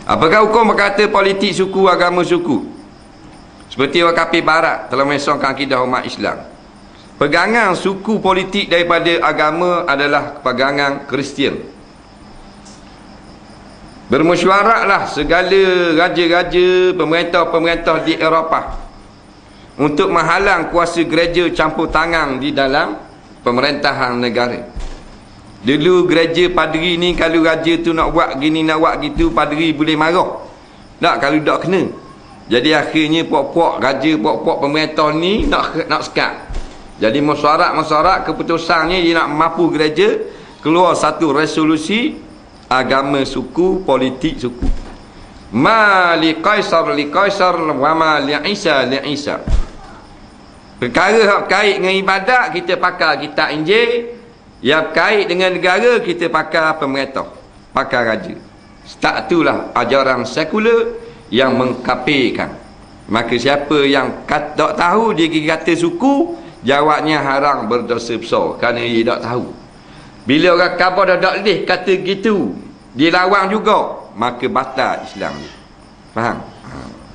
Apakah hukum berkata politik suku, agama suku? Seperti Wakapi Barat telah mesongkan akidah umat Islam. Pegangan suku politik daripada agama adalah pegangan Kristian. Bermesyuaratlah segala raja-raja, pemerintah-pemerintah di Eropah untuk menghalang kuasa gereja campur tangan di dalam pemerintahan negara. Dulu gereja padri ni, kalau raja tu nak buat gini, nak buat gitu, padri boleh marah. Tak, kalau tak kena. Jadi akhirnya puak-puak raja, puak-puak pemerintah ni nak sekat. Jadi mesyuarat keputusannya dia nak mampu gereja keluar satu resolusi agama suku, politik suku. Ma li Kaisar wa ma li Isa. Perkara hak kait dengan ibadat kita pakai kitab Injil, yang kait dengan negara kita pakai pemerintah, pakai raja. Tak itulah ajaran sekular yang mengkafirkan. Maka siapa yang tak tahu dia kata suku, jawabnya haram, berdosa besar, kerana dia tak tahu. Bila orang kafir dah tak boleh kata gitu, dia lawan juga, maka batal Islam dia. Faham?